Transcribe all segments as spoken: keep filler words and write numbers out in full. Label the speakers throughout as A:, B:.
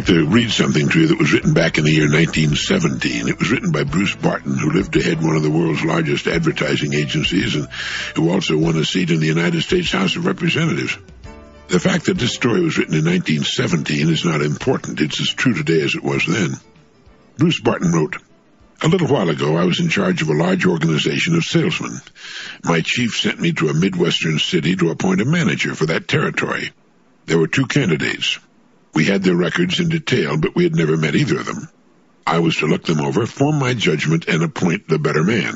A: like to read something to you that was written back in the year nineteen seventeen. It was written by Bruce Barton, who lived to head one of the world's largest advertising agencies and who also won a seat in the United States House of Representatives. The fact that this story was written in nineteen seventeen is not important. It's as true today as it was then. Bruce Barton wrote, "A little while ago, I was in charge of a large organization of salesmen. My chief sent me to a Midwestern city to appoint a manager for that territory. There were two candidates. We had their records in detail, but we had never met either of them. I was to look them over, form my judgment, and appoint the better man.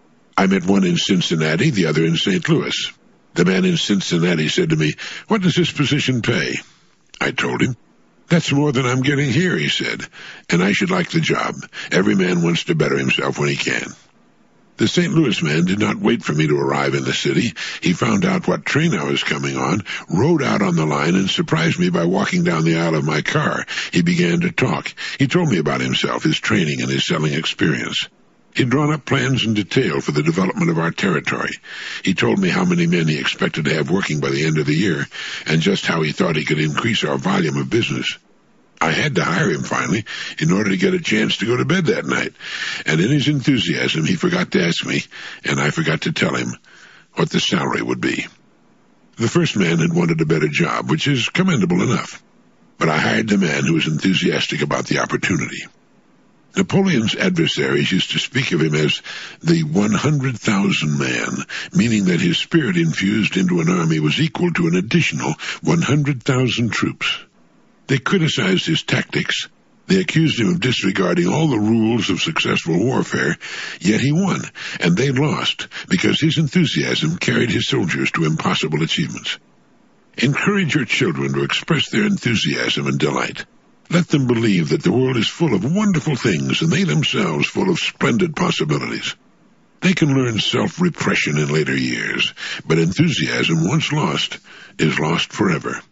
A: I met one in Cincinnati, the other in Saint Louis. The man in Cincinnati said to me, 'What does this position pay?' I told him. 'That's more than I'm getting here,' he said, 'and I should like the job. Every man wants to better himself when he can.' The Saint Louis man did not wait for me to arrive in the city. He found out what train I was coming on, rode out on the line, and surprised me by walking down the aisle of my car. He began to talk. He told me about himself, his training, and his selling experience. He'd drawn up plans in detail for the development of our territory. He told me how many men he expected to have working by the end of the year, and just how he thought he could increase our volume of business. I had to hire him finally in order to get a chance to go to bed that night, and in his enthusiasm he forgot to ask me, and I forgot to tell him, what the salary would be. The first man had wanted a better job, which is commendable enough, but I hired the man who was enthusiastic about the opportunity. Napoleon's adversaries used to speak of him as the one hundred thousand man, meaning that his spirit infused into an army was equal to an additional one hundred thousand troops. They criticized his tactics. They accused him of disregarding all the rules of successful warfare, yet he won, and they lost, because his enthusiasm carried his soldiers to impossible achievements. Encourage your children to express their enthusiasm and delight. Let them believe that the world is full of wonderful things, and they themselves full of splendid possibilities. They can learn self-repression in later years, but enthusiasm, once lost, is lost forever.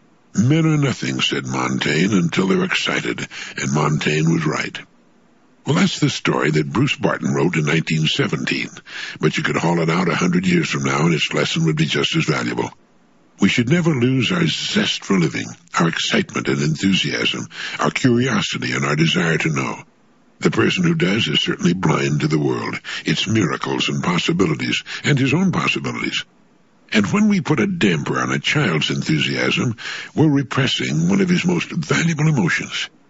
A: Men are nothing, said Montaigne, until they're excited, and Montaigne was right. Well, that's the story that Bruce Barton wrote in nineteen seventeen, but you could haul it out a hundred years from now and its lesson would be just as valuable. We should never lose our zest for living, our excitement and enthusiasm, our curiosity and our desire to know. The person who does is certainly blind to the world, its miracles and possibilities, and his own possibilities. And when we put a damper on a child's enthusiasm, we're repressing one of his most valuable emotions.